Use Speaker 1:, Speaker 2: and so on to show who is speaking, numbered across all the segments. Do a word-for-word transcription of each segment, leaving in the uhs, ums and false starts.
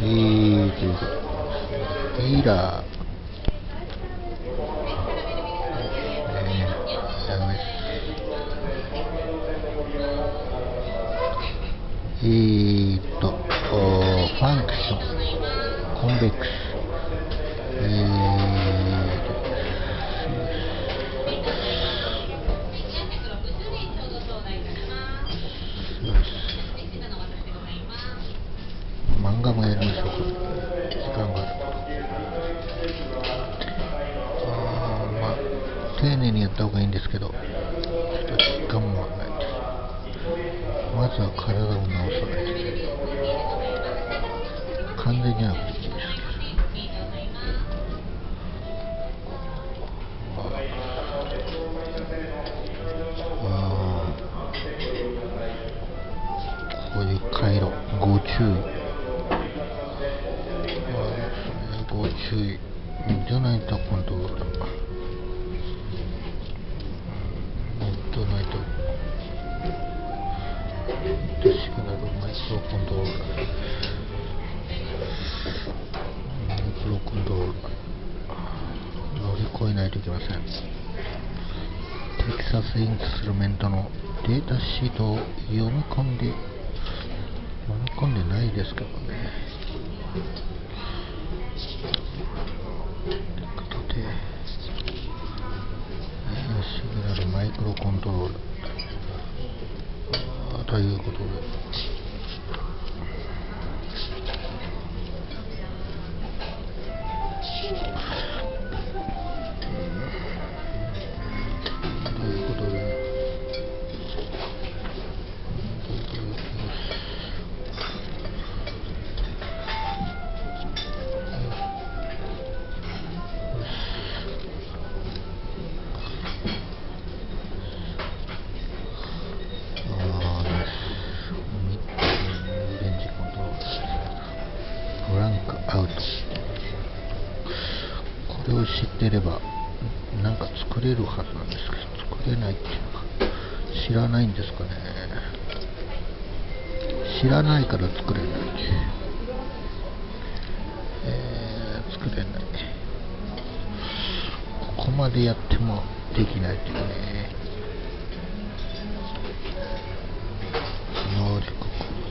Speaker 1: ーということエイラーえーっと、ファンクション、コンベックス、えーと、漫画もやりましょうか、時間があるあー、まあ、丁寧にやった方がいいんですけど、ちょっと時間もないです。まずは体を治さないと完全には無理ですけど、あこういう回路ご注意、ご注意じゃないとコントロールだ、じゃないとシグナルマイクロコントローラー、マイクロコントローラー乗り越えないといけません。テキサスインストゥルメントのデータシートを読み込んで読み込んでないですけどね。ということで、シグナルマイクロコントローラーということで、ということで、アウト。これを知ってればなんか作れるはずなんですけど、作れないっていうのか知らないんですかね。知らないから作れない、えー、作れない。ここまでやってもできないっていうね。能力こ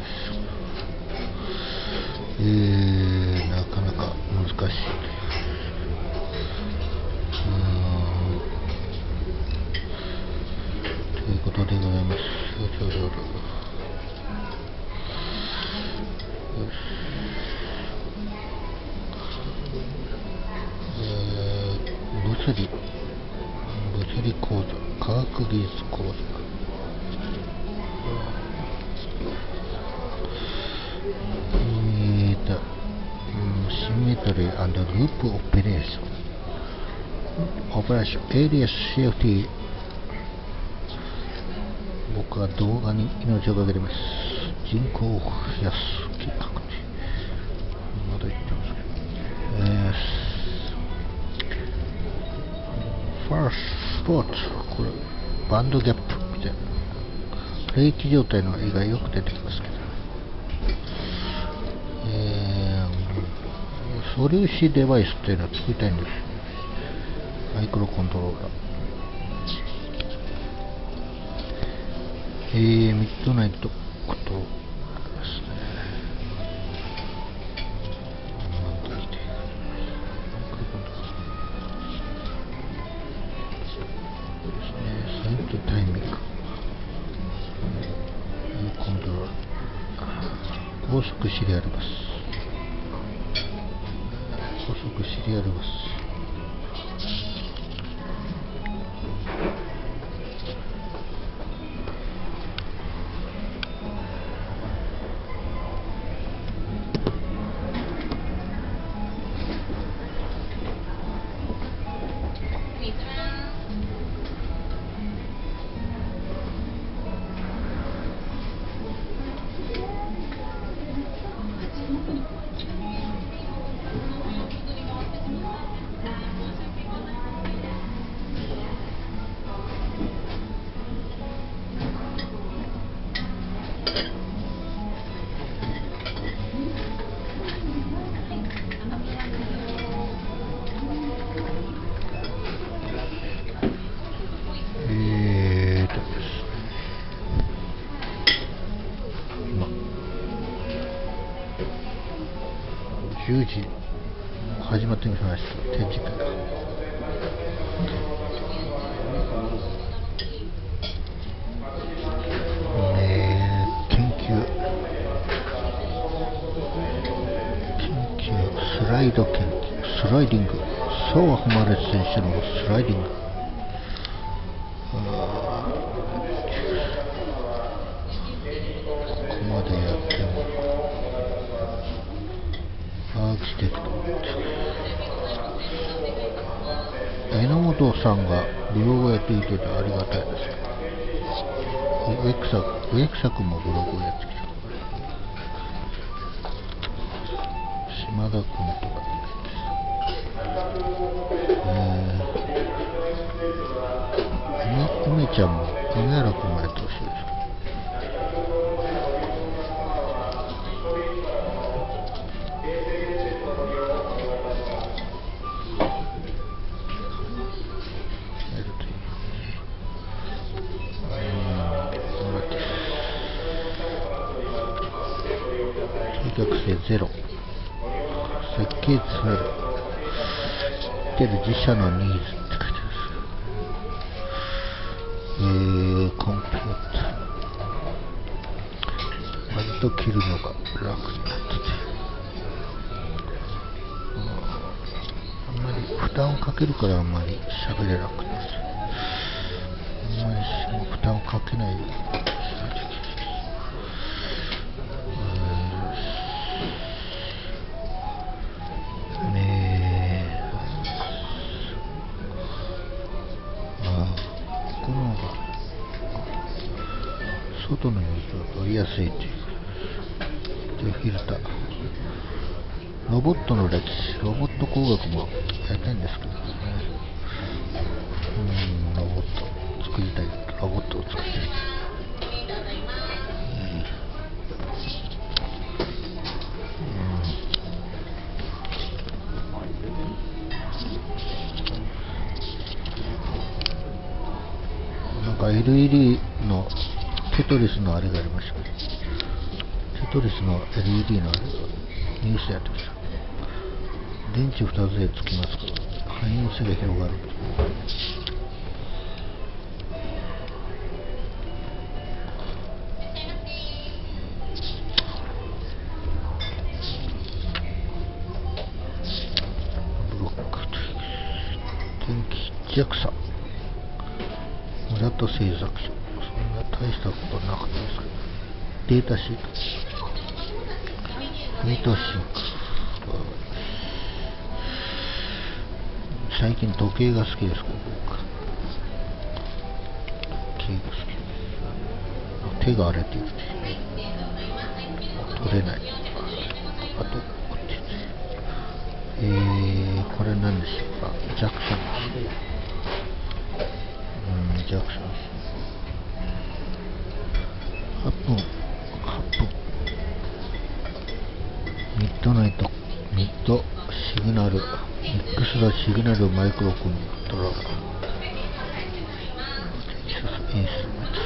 Speaker 1: うです。えー、なかなか難しい。ということでございます。よしよしよし。えー、物理物理講座、科学技術講座、えーと、シンメトリー&ループオペレーションオペレーションエリアシーエフティー。僕は動画に命をかけてます。人口を増やす計画でまだ言ってますけど、えー、ファーストスポーツ、これバンドギャップみたいな霊気状態の絵がよく出てきますけど、えー、素粒子デバイスっていうのを作りたいんです。マイクロコントローラー、えー、ミッドナイトことですね。サイトタイミングコントローラー、高速シリアルバス、高速シリアルバス、 じゅうじ始まってみました。展示会。えー、研究研究スライド研究スライディングソワ・ホマレス選手のスライディング。ここまでやってもアーキテクト榎本さんがブログをやっていてありがたいです。植草植草君もブログをやってきた。島田君とか、えー、梅ちゃんも梅原君もやってほしいです。計画性ゼロ、設計ツール出る自社のニーズって書いてある。えー、コンピューター割と切るのが楽になってて、あんまり負担をかけるからあんまり喋れなくなる。あんまり負担をかけないようにしないといけない。外の様子を取りやすいというでフィルター。ロボットの歴史、ロボット工学もやりたいんですけどね。うん、ロボット作りたい、ロボットを作りたい。うん、なんか エルイーディー のテトリスのあれがありましたね。テトリスの エルイーディー のあれがニュースやってました。電池ふたつでつきますから汎用性が広がる。ブロック電気 ジャクサ 村田製作所、大したことなかったですけど、データシート、ミートシンク、最近時計が好きですけど、僕時計が好き。手が荒れている、取れない。あとこっち、えー、これ何でしょうか。ジャクソン、うん、ジャクソンはっぷん、はっぷん。ミッドナイト、ミッドシグナル、ミックスドシグナルマイクロコントローラー、テキサスインストゥルメント、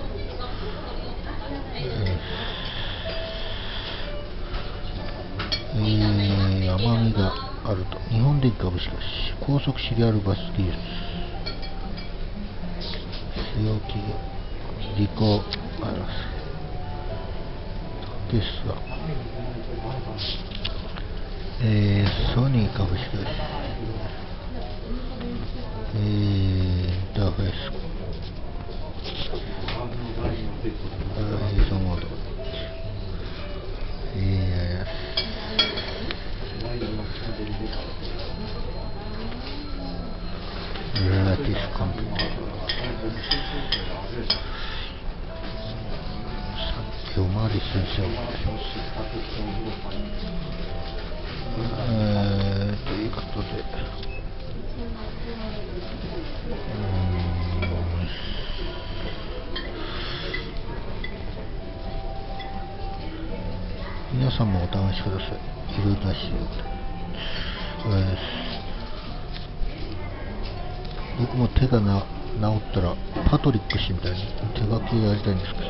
Speaker 1: えー、甘みがあると。日本電機株式会社高速シリアルバス技術、据用企業、リコーアラス、ケースは、えー、ソニー株式会社、えー、インターフェース、映像モード、えー、ラティスコンピューター、夜回り先生をお願いします。えー、ということで、うーん、皆さんもお試しください。いろいろな仕様で、えー、僕も手がな治ったらパトリック氏みたいに手書きをやりたいんですけ